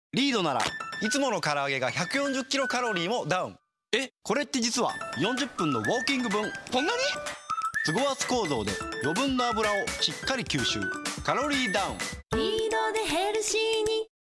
リードならいつもの唐揚げが140キロカロリーもダウン。これって実は40分のウォーキング分。 こんなに？ スゴアツ構造で余分な油をしっかり吸収。カロリーダウン。 リードでヘルシーに